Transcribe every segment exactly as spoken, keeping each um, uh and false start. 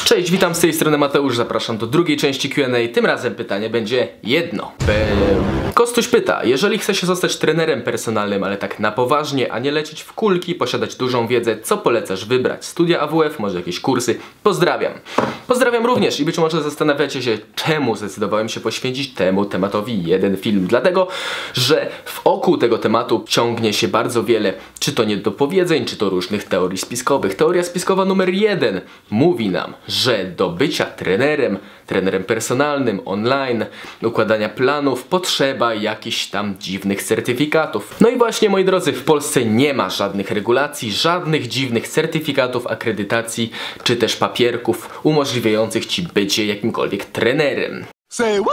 Cześć, witam z tej strony Mateusz, zapraszam do drugiej części Q and A. Tym razem pytanie będzie jedno. Be... Kostuś pyta, jeżeli chce się zostać trenerem personalnym, ale tak na poważnie, a nie lecieć w kulki, posiadać dużą wiedzę, co polecasz wybrać? Studia A W F, może jakieś kursy? Pozdrawiam. Pozdrawiam również i być może zastanawiacie się, czemu zdecydowałem się poświęcić temu tematowi jeden film. Dlatego, że wokół tego tematu ciągnie się bardzo wiele, czy to niedopowiedzeń, czy to różnych teorii spiskowych. Teoria spiskowa numer jeden mówi nam, że do bycia trenerem, trenerem personalnym, online, układania planów potrzeba jakichś tam dziwnych certyfikatów. No i właśnie, moi drodzy, w Polsce nie ma żadnych regulacji, żadnych dziwnych certyfikatów, akredytacji, czy też papierków umożliwiających ci bycie jakimkolwiek trenerem. Say what?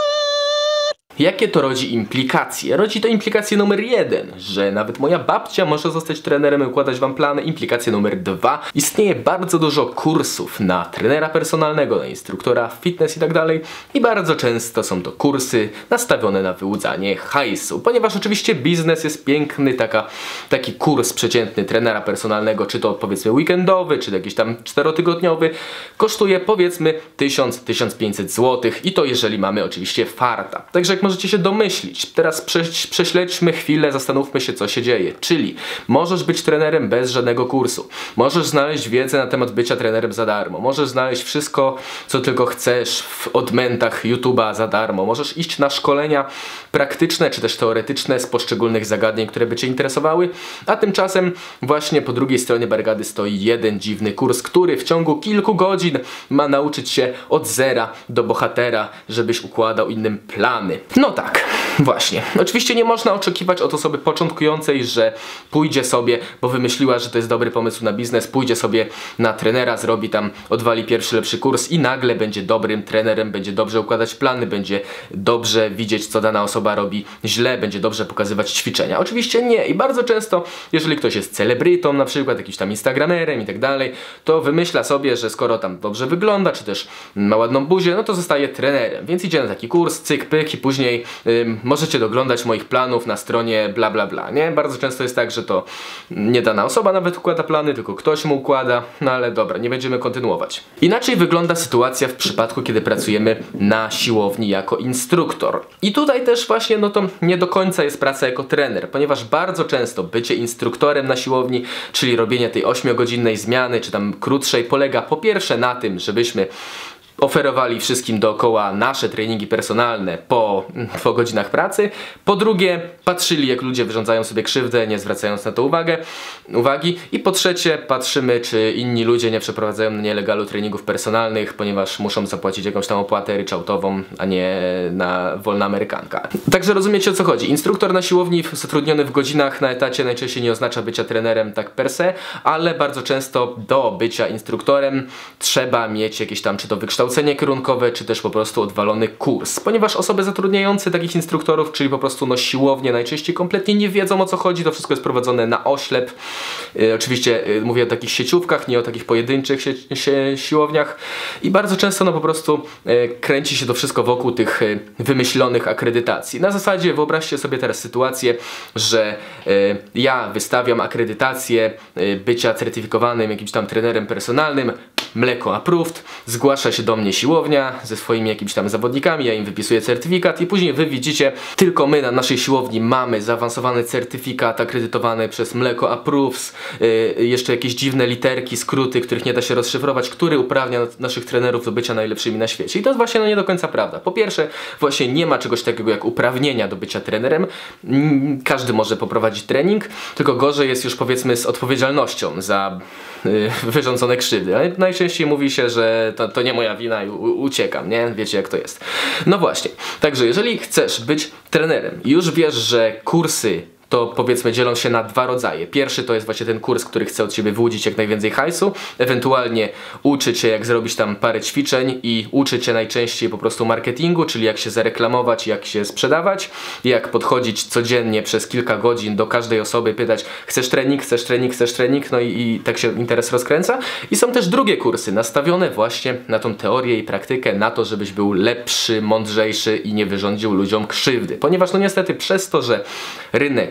Jakie to rodzi implikacje? Rodzi to implikację numer jeden, że nawet moja babcia może zostać trenerem i układać wam plany. Implikacja numer dwa. Istnieje bardzo dużo kursów na trenera personalnego, na instruktora fitness i tak dalej. I bardzo często są to kursy nastawione na wyłudzanie hajsu. Ponieważ oczywiście biznes jest piękny, taka, taki kurs przeciętny trenera personalnego, czy to powiedzmy weekendowy, czy jakiś tam czterotygodniowy, kosztuje powiedzmy tysiąc do tysiąca pięciuset złotych i to jeżeli mamy oczywiście farta. Także jak możecie się domyślić, teraz prze, prześledźmy chwilę, zastanówmy się, co się dzieje. Czyli możesz być trenerem bez żadnego kursu. Możesz znaleźć wiedzę na temat bycia trenerem za darmo. Możesz znaleźć wszystko, co tylko chcesz w odmętach YouTube'a za darmo. Możesz iść na szkolenia praktyczne, czy też teoretyczne z poszczególnych zagadnień, które by cię interesowały. A tymczasem właśnie po drugiej stronie barykady stoi jeden dziwny kurs, który w ciągu kilku godzin ma nauczyć się od zera do bohatera, żebyś układał innym plany. No tak, właśnie. Oczywiście nie można oczekiwać od osoby początkującej, że pójdzie sobie, bo wymyśliła, że to jest dobry pomysł na biznes, pójdzie sobie na trenera, zrobi tam, odwali pierwszy lepszy kurs i nagle będzie dobrym trenerem, będzie dobrze układać plany, będzie dobrze widzieć, co dana osoba robi źle, będzie dobrze pokazywać ćwiczenia. Oczywiście nie i bardzo często, jeżeli ktoś jest celebrytą, na przykład jakimś tam instagramerem i tak dalej, to wymyśla sobie, że skoro tam dobrze wygląda, czy też ma ładną buzię, no to zostaje trenerem, więc idzie na taki kurs, cyk, pyk i później ym, możecie doglądać moich planów na stronie bla bla bla, nie? Bardzo często jest tak, że to nie dana osoba nawet układa plany, tylko ktoś mu układa, no ale dobra, nie będziemy kontynuować. Inaczej wygląda sytuacja w przypadku, kiedy pracujemy na siłowni jako instruktor. I tutaj też właśnie, no to nie do końca jest praca jako trener, ponieważ bardzo często bycie instruktorem na siłowni, czyli robienie tej ośmiogodzinnej zmiany, czy tam krótszej, polega po pierwsze na tym, żebyśmy oferowali wszystkim dookoła nasze treningi personalne po, po godzinach pracy. Po drugie, patrzyli, jak ludzie wyrządzają sobie krzywdę, nie zwracając na to uwagę, uwagi. I po trzecie, patrzymy, czy inni ludzie nie przeprowadzają na nielegalu treningów personalnych, ponieważ muszą zapłacić jakąś tam opłatę ryczałtową, a nie na wolna amerykanka. Także rozumiecie, o co chodzi. Instruktor na siłowni zatrudniony w godzinach na etacie najczęściej nie oznacza bycia trenerem tak per se, ale bardzo często do bycia instruktorem trzeba mieć jakieś tam, czy to wykształcenie kierunkowe, czy też po prostu odwalony kurs. Ponieważ osoby zatrudniające takich instruktorów, czyli po prostu no siłownie, najczęściej kompletnie nie wiedzą, o co chodzi, to wszystko jest prowadzone na oślep. Yy, oczywiście yy, mówię o takich sieciówkach, nie o takich pojedynczych sie sie siłowniach i bardzo często no po prostu yy, kręci się to wszystko wokół tych yy, wymyślonych akredytacji. Na zasadzie wyobraźcie sobie teraz sytuację, że yy, ja wystawiam akredytację yy, bycia certyfikowanym jakimś tam trenerem personalnym, mleko approved, zgłasza się do mnie siłownia ze swoimi jakimiś tam zawodnikami, ja im wypisuję certyfikat i później wy widzicie, tylko my na naszej siłowni mamy zaawansowany certyfikat akredytowany przez Mleko Approves, yy, jeszcze jakieś dziwne literki, skróty, których nie da się rozszyfrować, który uprawnia naszych trenerów do bycia najlepszymi na świecie. I to jest właśnie no nie do końca prawda. Po pierwsze, właśnie nie ma czegoś takiego jak uprawnienia do bycia trenerem. Mm, każdy może poprowadzić trening, tylko gorzej jest już powiedzmy z odpowiedzialnością za yy, wyrządzone krzywdy. Ale najczęściej mówi się, że to, to nie moja wina i u, uciekam, nie? Wiecie, jak to jest. No właśnie. Także jeżeli chcesz być trenerem i już wiesz, że kursy to powiedzmy dzielą się na dwa rodzaje. Pierwszy to jest właśnie ten kurs, który chce od ciebie wyłudzić jak najwięcej hajsu, ewentualnie uczy cię jak zrobić tam parę ćwiczeń i uczy cię najczęściej po prostu marketingu, czyli jak się zareklamować, jak się sprzedawać, jak podchodzić codziennie przez kilka godzin do każdej osoby, pytać chcesz trening, chcesz trening, chcesz trening, no i, i tak się interes rozkręca. I są też drugie kursy nastawione właśnie na tą teorię i praktykę, na to, żebyś był lepszy, mądrzejszy i nie wyrządził ludziom krzywdy. Ponieważ no niestety przez to, że rynek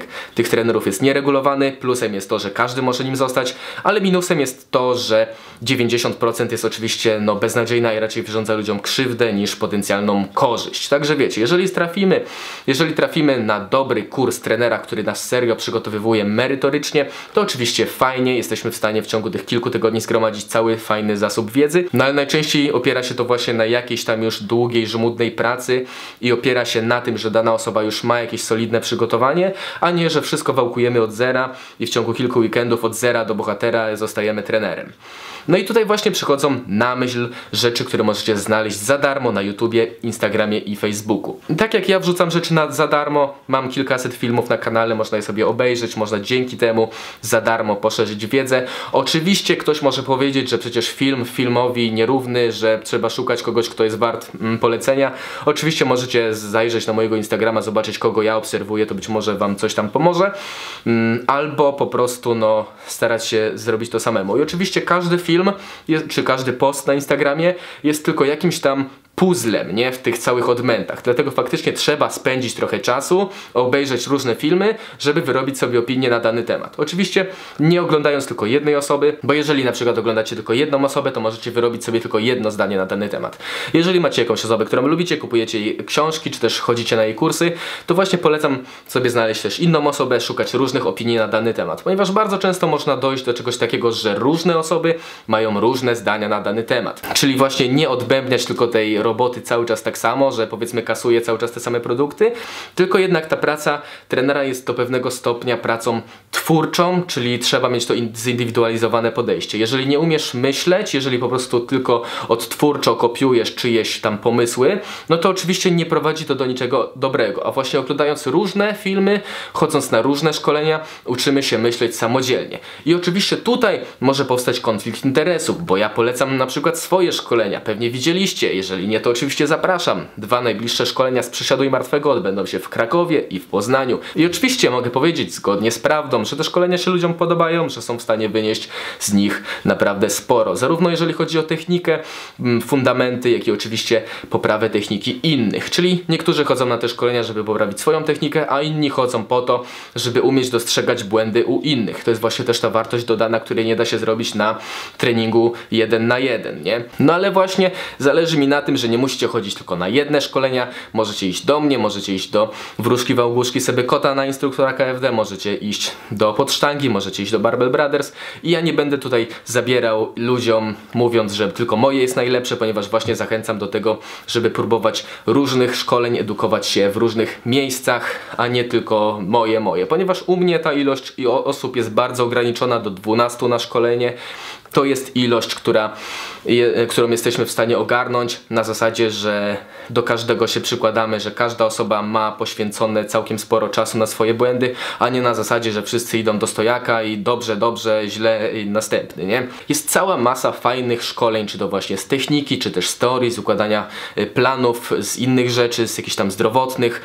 wynik tych trenerów jest nieregulowany. Plusem jest to, że każdy może nim zostać, ale minusem jest to, że dziewięćdziesiąt procent jest oczywiście no, beznadziejna i raczej wyrządza ludziom krzywdę niż potencjalną korzyść. Także wiecie, jeżeli trafimy, jeżeli trafimy na dobry kurs trenera, który nas serio przygotowywuje merytorycznie, to oczywiście fajnie, jesteśmy w stanie w ciągu tych kilku tygodni zgromadzić cały fajny zasób wiedzy, no ale najczęściej opiera się to właśnie na jakiejś tam już długiej, żmudnej pracy i opiera się na tym, że dana osoba już ma jakieś solidne przygotowanie, a nie, że wszystko wałkujemy od zera i w ciągu kilku weekendów od zera do bohatera zostajemy trenerem. No i tutaj właśnie przychodzą na myśl rzeczy, które możecie znaleźć za darmo na YouTubie, Instagramie i Facebooku. I tak jak ja wrzucam rzeczy na, za darmo, mam kilkaset filmów na kanale, można je sobie obejrzeć, można dzięki temu za darmo poszerzyć wiedzę. Oczywiście ktoś może powiedzieć, że przecież film filmowi nierówny, że trzeba szukać kogoś, kto jest wart mm, polecenia. Oczywiście możecie zajrzeć na mojego Instagrama, zobaczyć, kogo ja obserwuję, to być może wam coś tam pomoże. Mm, albo po prostu no, starać się zrobić to samemu. I oczywiście każdy film Film, jest, czy każdy post na Instagramie jest tylko jakimś tam puzzlem, nie? W tych całych odmętach. Dlatego faktycznie trzeba spędzić trochę czasu, obejrzeć różne filmy, żeby wyrobić sobie opinię na dany temat. Oczywiście nie oglądając tylko jednej osoby, bo jeżeli na przykład oglądacie tylko jedną osobę, to możecie wyrobić sobie tylko jedno zdanie na dany temat. Jeżeli macie jakąś osobę, którą lubicie, kupujecie jej książki, czy też chodzicie na jej kursy, to właśnie polecam sobie znaleźć też inną osobę, szukać różnych opinii na dany temat. Ponieważ bardzo często można dojść do czegoś takiego, że różne osoby mają różne zdania na dany temat. Czyli właśnie nie odbębniać tylko tej roboty cały czas tak samo, że powiedzmy kasuje cały czas te same produkty, tylko jednak ta praca trenera jest do pewnego stopnia pracą twórczą, czyli trzeba mieć to zindywidualizowane podejście. Jeżeli nie umiesz myśleć, jeżeli po prostu tylko odtwórczo kopiujesz czyjeś tam pomysły, no to oczywiście nie prowadzi to do niczego dobrego. A właśnie oglądając różne filmy, chodząc na różne szkolenia, uczymy się myśleć samodzielnie. I oczywiście tutaj może powstać konflikt interesów, bo ja polecam na przykład swoje szkolenia. Pewnie widzieliście, jeżeli nie, to oczywiście zapraszam. Dwa najbliższe szkolenia z Przysiadu i Martwego odbędą się w Krakowie i w Poznaniu. I oczywiście mogę powiedzieć zgodnie z prawdą, że te szkolenia się ludziom podobają, że są w stanie wynieść z nich naprawdę sporo. Zarówno jeżeli chodzi o technikę, fundamenty, jak i oczywiście poprawę techniki innych. Czyli niektórzy chodzą na te szkolenia, żeby poprawić swoją technikę, a inni chodzą po to, żeby umieć dostrzegać błędy u innych. To jest właśnie też ta wartość dodana, której nie da się zrobić na treningu jeden na jeden, nie? No ale właśnie zależy mi na tym, że nie musicie chodzić tylko na jedne szkolenia, możecie iść do mnie, możecie iść do Wróżki Wałbuszki Sebekota na instruktora K F D, możecie iść do Podsztangi, możecie iść do Barbell Brothers i ja nie będę tutaj zabierał ludziom, mówiąc, że tylko moje jest najlepsze, ponieważ właśnie zachęcam do tego, żeby próbować różnych szkoleń, edukować się w różnych miejscach, a nie tylko moje, moje, ponieważ u mnie ta ilość osób jest bardzo ograniczona do dwunastu na szkolenie. To jest ilość, która, je, którą jesteśmy w stanie ogarnąć na zasadzie, że do każdego się przykładamy, że każda osoba ma poświęcone całkiem sporo czasu na swoje błędy, a nie na zasadzie, że wszyscy idą do stojaka i dobrze, dobrze, źle i następny, nie? Jest cała masa fajnych szkoleń, czy to właśnie z techniki, czy też z teorii, z układania planów, z innych rzeczy, z jakichś tam zdrowotnych,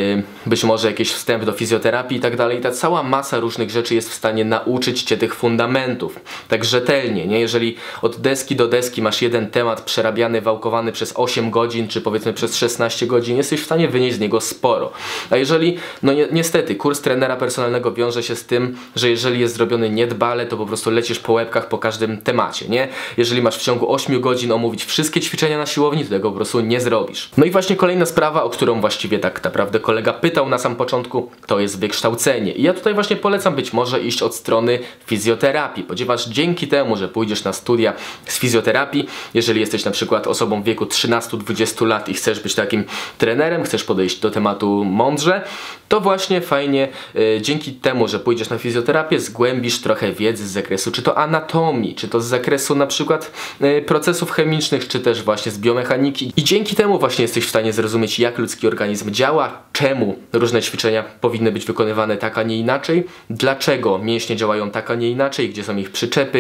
być może jakiś wstęp do fizjoterapii i tak dalej. Ta cała masa różnych rzeczy jest w stanie nauczyć Cię tych fundamentów, tak rzetelnie. Nie? Jeżeli od deski do deski masz jeden temat przerabiany, wałkowany przez osiem godzin, czy powiedzmy przez szesnaście godzin, jesteś w stanie wynieść z niego sporo. A jeżeli, no ni niestety, kurs trenera personalnego wiąże się z tym, że jeżeli jest zrobiony niedbale, to po prostu lecisz po łebkach po każdym temacie, nie? Jeżeli masz w ciągu ośmiu godzin omówić wszystkie ćwiczenia na siłowni, to tego po prostu nie zrobisz. No i właśnie kolejna sprawa, o którą właściwie tak naprawdę kolega pytał na sam początku, to jest wykształcenie. I ja tutaj właśnie polecam być może iść od strony fizjoterapii, ponieważ dzięki temu, że pójdziesz na studia z fizjoterapii, jeżeli jesteś na przykład osobą w wieku trzynastu do dwudziestu lat i chcesz być takim trenerem, chcesz podejść do tematu mądrze, to właśnie fajnie y, dzięki temu, że pójdziesz na fizjoterapię, zgłębisz trochę wiedzy z zakresu, czy to anatomii, czy to z zakresu na przykład y, procesów chemicznych, czy też właśnie z biomechaniki i dzięki temu właśnie jesteś w stanie zrozumieć, jak ludzki organizm działa, czemu różne ćwiczenia powinny być wykonywane tak, a nie inaczej, dlaczego mięśnie działają tak, a nie inaczej, gdzie są ich przyczepy, na,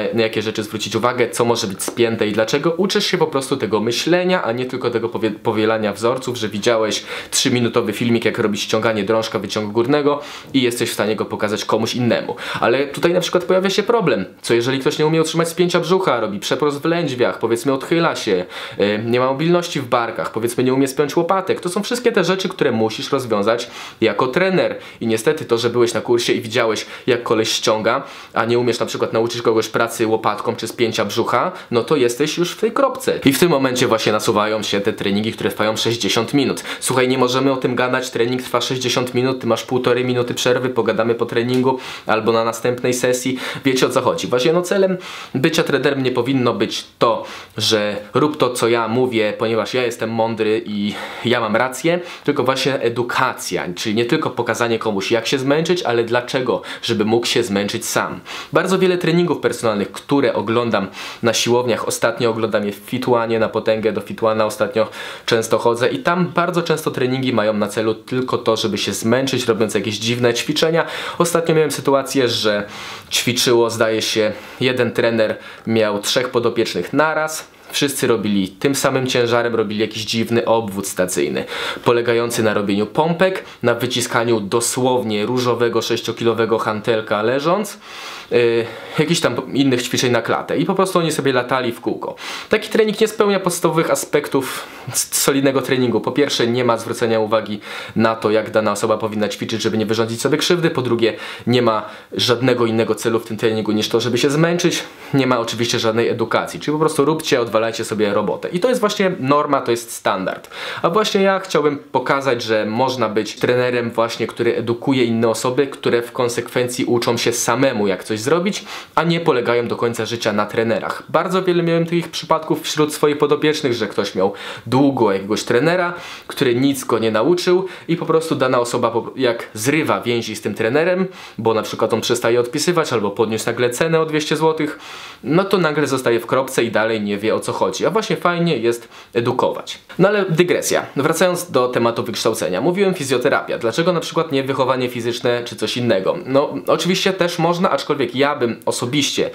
na jakie rzeczy zwrócić uwagę, co może być spięte i dlaczego. Uczysz się po prostu tego myślenia, a nie tylko tego powie powielania wzorców, że widziałeś trzyminutowy filmik, jak robić ściąganie drążka wyciągu górnego i jesteś w stanie go pokazać komuś innemu. Ale tutaj na przykład pojawia się problem. Co jeżeli ktoś nie umie utrzymać spięcia brzucha, robi przeprost w lędźwiach, powiedzmy odchyla się, yy, nie ma mobilności w barkach, powiedzmy nie umie spiąć łopatek. To są wszystkie te rzeczy, które musisz rozwiązać jako trener. I niestety to, że byłeś na kursie i widziałeś, jak koleś ściąga, a nie umiesz na przykład nauczyć kogoś pracy łopatką czy spięcia brzucha, no to jesteś już w tej kropce. I w tym momencie właśnie nasuwają się te treningi, które trwają sześćdziesiąt minut. Słuchaj, nie możemy o tym gadać, trening trwa sześćdziesiąt minut, ty masz półtorej minuty przerwy, pogadamy po treningu albo na następnej sesji. Wiecie, o co chodzi. Właśnie no celem bycia trenerem nie powinno być to, że rób to, co ja mówię, ponieważ ja jestem mądry i ja mam rację, tylko właśnie edukacja, czyli nie tylko pokazanie komuś, jak się zmęczyć, ale dlaczego, żeby mógł się zmęczyć sam. Bardzo wiele treningów personalnych, które oglądam na siłowniach, ostatnio oglądam je w Fit One, na potęgę do Fit One'a ostatnio często chodzę i tam bardzo często treningi mają na celu tylko to, żeby się zmęczyć, robiąc jakieś dziwne ćwiczenia. Ostatnio miałem sytuację, że ćwiczyło, zdaje się, jeden trener miał trzech podopiecznych naraz. Wszyscy robili tym samym ciężarem, robili jakiś dziwny obwód stacyjny, polegający na robieniu pompek, na wyciskaniu dosłownie różowego sześciokilowego hantelka leżąc, yy, jakichś tam innych ćwiczeń na klatę i po prostu oni sobie latali w kółko. Taki trening nie spełnia podstawowych aspektów solidnego treningu. Po pierwsze, nie ma zwrócenia uwagi na to, jak dana osoba powinna ćwiczyć, żeby nie wyrządzić sobie krzywdy. Po drugie, nie ma żadnego innego celu w tym treningu niż to, żeby się zmęczyć. Nie ma oczywiście żadnej edukacji, czyli po prostu róbcie, odwalajcie sobie robotę. I to jest właśnie norma, to jest standard. A właśnie ja chciałbym pokazać, że można być trenerem właśnie, który edukuje inne osoby, które w konsekwencji uczą się samemu, jak coś zrobić, a nie polegają do końca życia na trenerach. Bardzo wiele miałem takich przypadków wśród swoich podopiecznych, że ktoś miał długo jakiegoś trenera, który nic go nie nauczył i po prostu dana osoba jak zrywa więzi z tym trenerem, bo na przykład on przestaje odpisywać albo podniósł nagle cenę o dwieście złotych, no to nagle zostaje w kropce i dalej nie wie, o co chodzi. A właśnie fajnie jest edukować. No ale dygresja. Wracając do tematu wykształcenia. Mówiłem fizjoterapia. Dlaczego na przykład nie wychowanie fizyczne czy coś innego? No oczywiście też można, aczkolwiek ja bym osobiście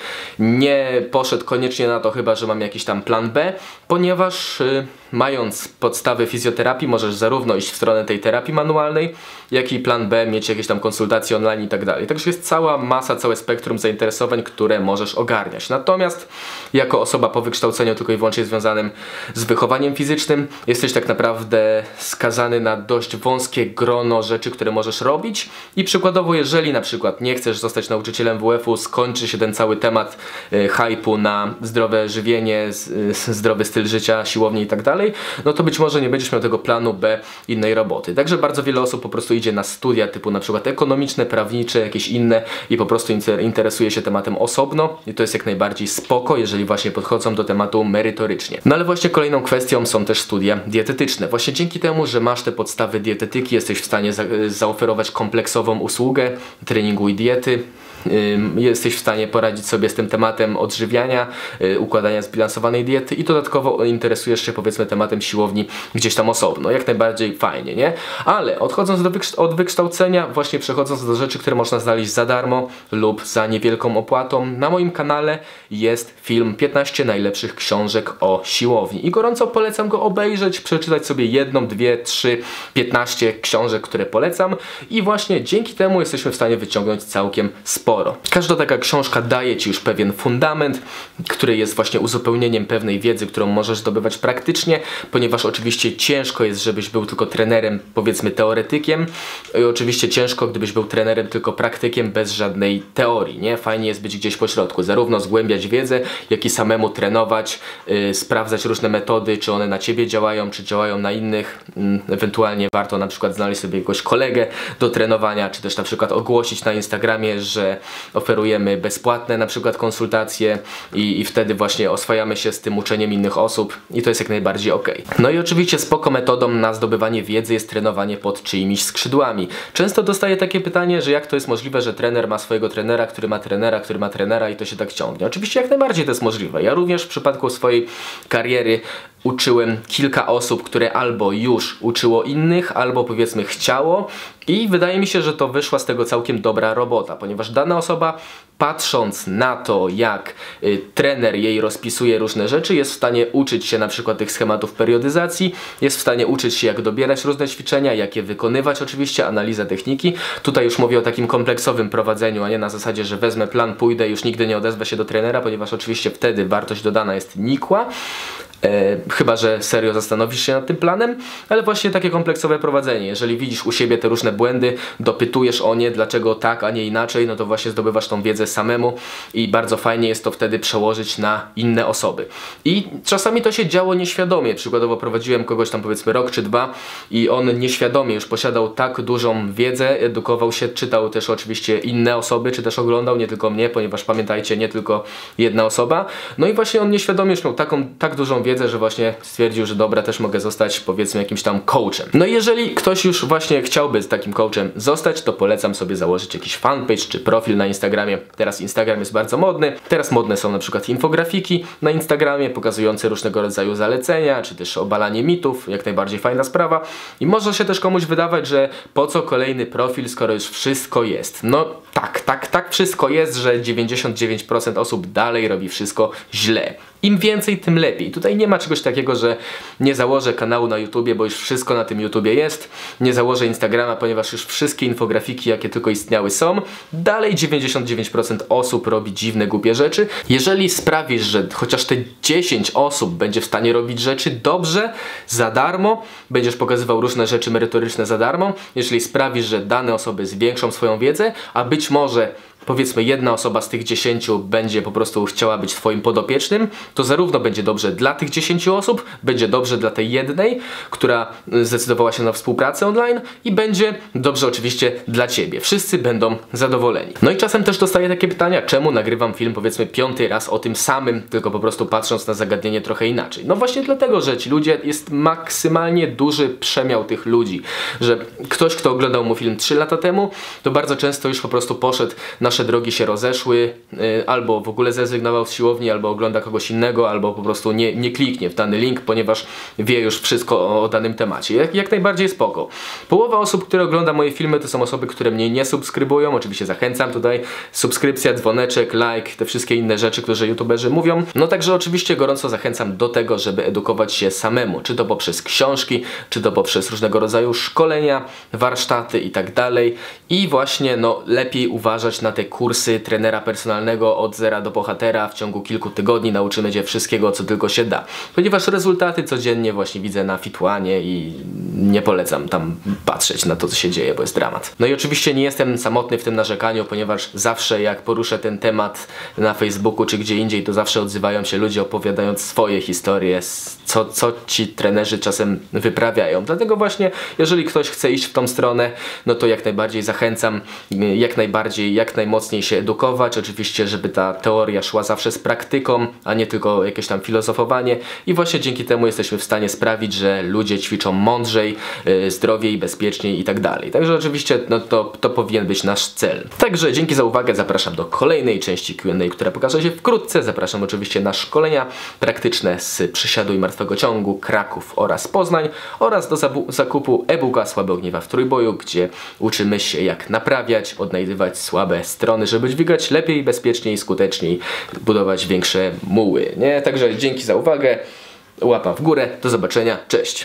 nie poszedł koniecznie na to, chyba że mam jakiś tam plan B, ponieważ yy, mając podstawy fizjoterapii możesz zarówno iść w stronę tej terapii manualnej, jak i plan B, mieć jakieś tam konsultacje online i tak dalej. Także jest cała masa, całe spektrum zainteresowań, które możesz ogarniać. Natomiast jako osoba po wykształceniu tylko i wyłącznie związanym z wychowaniem fizycznym, jesteś tak naprawdę skazany na dość wąskie grono rzeczy, które możesz robić i przykładowo, jeżeli na przykład nie chcesz zostać nauczycielem W F u, skończy się ten cały temat y, hype'u na zdrowe żywienie, z, y, zdrowy styl życia, siłownie i tak dalej, no to być może nie będziesz miał tego planu B innej roboty. Także bardzo wiele osób po prostu idzie na studia typu na przykład ekonomiczne, prawnicze, jakieś inne i po prostu interesuje się tematem osobno i to jest jak najbardziej spoko, jeżeli właśnie podchodzą do tematu merytorycznie. No ale właśnie kolejną kwestią są też studia dietetyczne. Właśnie dzięki temu, że masz te podstawy dietetyki, jesteś w stanie za zaoferować kompleksową usługę treningu i diety. Jesteś w stanie poradzić sobie z tym tematem odżywiania, układania zbilansowanej diety i dodatkowo interesujesz się powiedzmy tematem siłowni gdzieś tam osobno. Jak najbardziej fajnie, nie? Ale odchodząc do wykształ od wykształcenia, właśnie przechodząc do rzeczy, które można znaleźć za darmo lub za niewielką opłatą, na moim kanale jest film piętnaście najlepszych książek o siłowni i gorąco polecam go obejrzeć, przeczytać sobie jedną, dwie, trzy, piętnaście książek, które polecam i właśnie dzięki temu jesteśmy w stanie wyciągnąć całkiem sporo. Każda taka książka daje Ci już pewien fundament, który jest właśnie uzupełnieniem pewnej wiedzy, którą możesz zdobywać praktycznie, ponieważ oczywiście ciężko jest, żebyś był tylko trenerem, powiedzmy teoretykiem i oczywiście ciężko, gdybyś był trenerem tylko praktykiem bez żadnej teorii, nie? Fajnie jest być gdzieś pośrodku, zarówno zgłębiać wiedzę, jak i samemu trenować, yy, sprawdzać różne metody, czy one na Ciebie działają, czy działają na innych, yy, ewentualnie warto na przykład znaleźć sobie jakiegoś kolegę do trenowania, czy też na przykład ogłosić na Instagramie, że oferujemy bezpłatne na przykład konsultacje i, i wtedy właśnie oswajamy się z tym uczeniem innych osób i to jest jak najbardziej ok. No i oczywiście spoko metodą na zdobywanie wiedzy jest trenowanie pod czyimiś skrzydłami. Często dostaję takie pytanie, że jak to jest możliwe, że trener ma swojego trenera, który ma trenera, który ma trenera i to się tak ciągnie. Oczywiście jak najbardziej to jest możliwe. Ja również w przypadku swojej kariery uczyłem kilka osób, które albo już uczyło innych, albo powiedzmy chciało, i wydaje mi się, że to wyszła z tego całkiem dobra robota, ponieważ dana osoba, patrząc na to, jak y, trener jej rozpisuje różne rzeczy, jest w stanie uczyć się na przykład tych schematów periodyzacji, jest w stanie uczyć się, jak dobierać różne ćwiczenia, jak je wykonywać oczywiście, analiza techniki. Tutaj już mówię o takim kompleksowym prowadzeniu, a nie na zasadzie, że wezmę plan, pójdę, już nigdy nie odezwę się do trenera, ponieważ oczywiście wtedy wartość dodana jest nikła. E, chyba że serio zastanowisz się nad tym planem, ale właśnie takie kompleksowe prowadzenie. Jeżeli widzisz u siebie te różne błędy, dopytujesz o nie, dlaczego tak, a nie inaczej, no to właśnie zdobywasz tą wiedzę samemu i bardzo fajnie jest to wtedy przełożyć na inne osoby. I czasami to się działo nieświadomie. Przykładowo prowadziłem kogoś tam powiedzmy rok czy dwa i on nieświadomie już posiadał tak dużą wiedzę, edukował się, czytał też oczywiście inne osoby, czy też oglądał, nie tylko mnie, ponieważ pamiętajcie, nie tylko jedna osoba. No i właśnie on nieświadomie już miał taką, tak dużą wiedzę, że właśnie stwierdził, że dobra, też mogę zostać powiedzmy jakimś tam coachem. No i jeżeli ktoś już właśnie chciałby z takim coachem zostać, to polecam sobie założyć jakiś fanpage czy profil na Instagramie. Teraz Instagram jest bardzo modny. Teraz modne są na przykład infografiki na Instagramie pokazujące różnego rodzaju zalecenia, czy też obalanie mitów, jak najbardziej fajna sprawa. I może się też komuś wydawać, że po co kolejny profil, skoro już wszystko jest. No tak, tak, tak wszystko jest, że dziewięćdziesiąt dziewięć procent osób dalej robi wszystko źle. Im więcej, tym lepiej. Tutaj nie ma czegoś takiego, że nie założę kanału na YouTubie, bo już wszystko na tym YouTubie jest. Nie założę Instagrama, ponieważ już wszystkie infografiki, jakie tylko istniały, są. Dalej dziewięćdziesiąt dziewięć procent osób robi dziwne, głupie rzeczy. Jeżeli sprawisz, że chociaż te dziesięć osób będzie w stanie robić rzeczy dobrze, za darmo, będziesz pokazywał różne rzeczy merytoryczne za darmo, jeżeli sprawisz, że dane osoby zwiększą swoją wiedzę, a być może powiedzmy jedna osoba z tych dziesięciu będzie po prostu chciała być twoim podopiecznym, to zarówno będzie dobrze dla tych dziesięciu osób, będzie dobrze dla tej jednej, która zdecydowała się na współpracę online, i będzie dobrze oczywiście dla ciebie. Wszyscy będą zadowoleni. No i czasem też dostaję takie pytania, czemu nagrywam film powiedzmy piąty raz o tym samym, tylko po prostu patrząc na zagadnienie trochę inaczej. No właśnie dlatego, że ci ludzie, jest maksymalnie duży przemiał tych ludzi, że ktoś, kto oglądał mój film trzy lata temu, to bardzo często już po prostu poszedł, nasze drogi się rozeszły, yy, albo w ogóle zrezygnował z siłowni, albo ogląda kogoś innego, albo po prostu nie, nie kliknie w dany link, ponieważ wie już wszystko o, o danym temacie. Jak, jak najbardziej spoko. Połowa osób, które ogląda moje filmy, to są osoby, które mnie nie subskrybują. Oczywiście zachęcam tutaj. Subskrypcja, dzwoneczek, like, te wszystkie inne rzeczy, które youtuberzy mówią. No także oczywiście gorąco zachęcam do tego, żeby edukować się samemu. Czy to poprzez książki, czy to poprzez różnego rodzaju szkolenia, warsztaty i tak dalej. I właśnie no lepiej uważać na te kursy trenera personalnego od zera do bohatera. W ciągu kilku tygodni nauczymy cię wszystkiego, co tylko się da. Ponieważ rezultaty codziennie właśnie widzę na Fitłanie i nie polecam tam patrzeć na to, co się dzieje, bo jest dramat. No i oczywiście nie jestem samotny w tym narzekaniu, ponieważ zawsze jak poruszę ten temat na Facebooku czy gdzie indziej, to zawsze odzywają się ludzie, opowiadając swoje historie, co, co ci trenerzy czasem wyprawiają. Dlatego właśnie, jeżeli ktoś chce iść w tą stronę, no to jak najbardziej zachęcam, jak najbardziej, jak najmocniej się edukować. Oczywiście, żeby ta teoria szła zawsze z praktyką, a nie tylko jakieś tam filozofowanie, i właśnie dzięki temu jesteśmy w stanie sprawić, że ludzie ćwiczą mądrzej, yy, zdrowiej, bezpieczniej i tak dalej. Także oczywiście no to, to powinien być nasz cel. Także dzięki za uwagę, zapraszam do kolejnej części Q and A, która pokaże się wkrótce. Zapraszam oczywiście na szkolenia praktyczne z przysiadu i martwego ciągu Kraków oraz Poznań, oraz do zakupu e-booka Słabe ogniwa w trójboju, gdzie uczymy się, jak naprawiać, odnajdywać słabe strony, żeby dźwigać lepiej, bezpieczniej, skuteczniej, budować większe muły, nie? Także dzięki za uwagę, łapa w górę, do zobaczenia, cześć!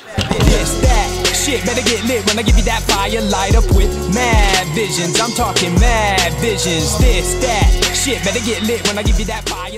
Shit, better get lit when I give you that fire, light up with mad visions. I'm talking mad visions, this, that. Shit, better get lit when I give you that fire.